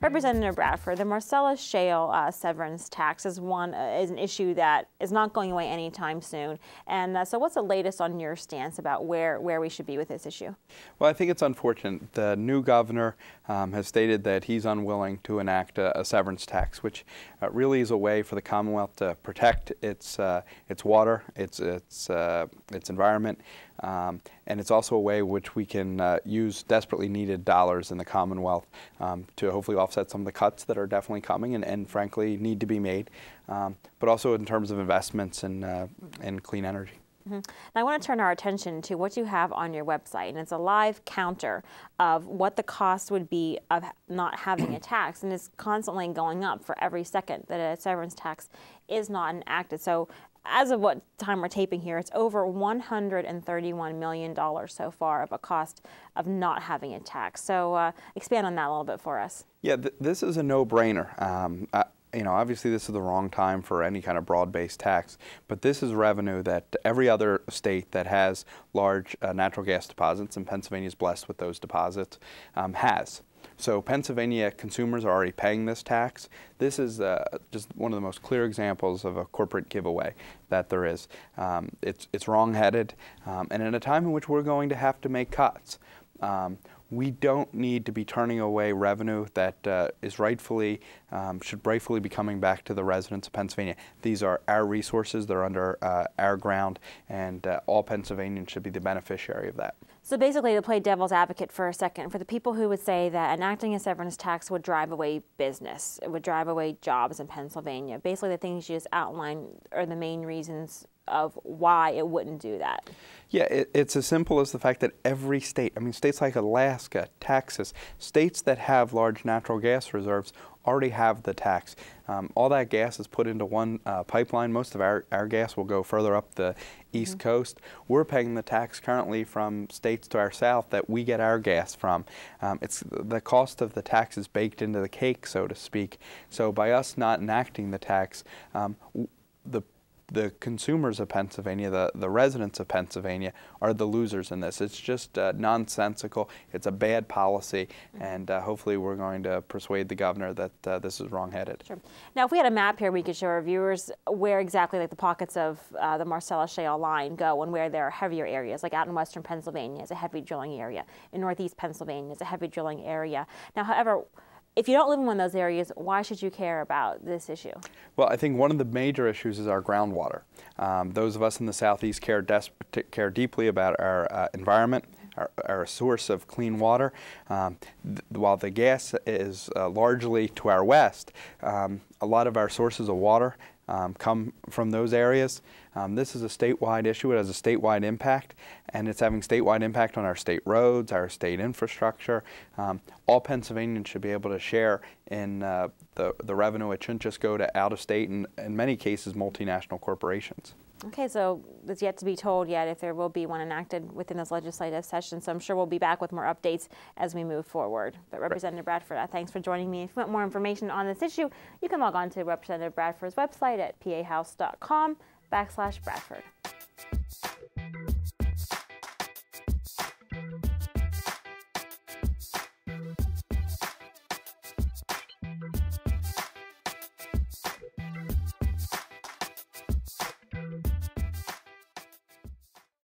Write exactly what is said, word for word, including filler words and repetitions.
Representative Bradford, the Marcellus Shale uh, severance tax is one uh, is an issue that is not going away anytime soon. And uh, so, what's the latest on your stance about where where we should be with this issue? Well, I think it's unfortunate. The new governor um, has stated that he's unwilling to enact a, a severance tax, which uh, really is a way for the Commonwealth to protect its uh, its water, its its uh, its environment. Um, and it's also a way which we can uh, use desperately needed dollars in the Commonwealth um, to hopefully offset some of the cuts that are definitely coming and, and frankly need to be made, um, but also in terms of investments in, uh, in clean energy. Mm-hmm. Now I want to turn our attention to what you have on your website, and it's a live counter of what the cost would be of not having a tax, and it's constantly going up for every second that a severance tax is not enacted. So as of what time we're taping here, it's over one hundred thirty-one million dollars so far of a cost of not having a tax. So uh, expand on that a little bit for us. Yeah, th this is a no-brainer. Um, I You know, obviously this is the wrong time for any kind of broad-based tax, but this is revenue that every other state that has large uh, natural gas deposits, and Pennsylvania is blessed with those deposits, um, has. So Pennsylvania consumers are already paying this tax. This is uh, just one of the most clear examples of a corporate giveaway that there is. Um, it's it's wrong-headed, um, and in a time in which we're going to have to make cuts. Um, We don't need to be turning away revenue that uh, is rightfully, um, should rightfully be coming back to the residents of Pennsylvania. These are our resources, they're under uh, our ground, and uh, all Pennsylvanians should be the beneficiary of that. So basically, to play devil's advocate for a second, for the people who would say that enacting a severance tax would drive away business, it would drive away jobs in Pennsylvania, basically the things you just outlined are the main reasons of why it wouldn't do that. Yeah, it, it's as simple as the fact that every state, I mean states like Alaska, Texas, states that have large natural gas reserves already have the tax. Um, all that gas is put into one uh, pipeline. Most of our, our gas will go further up the East mm-hmm. Coast. We're paying the tax currently from states to our south that we get our gas from. Um, it's the cost of the tax is baked into the cake, so to speak. So by us not enacting the tax, um, the The consumers of Pennsylvania, the, the residents of Pennsylvania, are the losers in this. It's just uh, nonsensical. It's a bad policy, and uh, hopefully we're going to persuade the governor that uh, this is wrong-headed. Sure. Now, if we had a map here, we could show our viewers where exactly like the pockets of uh, the Marcellus Shale line go, and where there are heavier areas. Like out in western Pennsylvania is a heavy drilling area. In northeast Pennsylvania is a heavy drilling area. Now, however, if you don't live in one of those areas, why should you care about this issue? Well, I think one of the major issues is our groundwater. Um, those of us in the southeast care, care deeply about our uh, environment, our, our source of clean water. Um, th while the gas is uh, largely to our west, um, a lot of our sources of water Um, come from those areas. Um, this is a statewide issue. It has a statewide impact, and it's having statewide impact on our state roads, our state infrastructure. Um, all Pennsylvanians should be able to share in uh, the, the revenue. It shouldn't just go to out-of-state and, in many cases, multinational corporations. Okay, so it's yet to be told yet if there will be one enacted within this legislative session, so I'm sure we'll be back with more updates as we move forward. But Representative Bradford, uh, thanks for joining me. If you want more information on this issue, you can log on to Representative Bradford's website at p a house dot com backslash Bradford.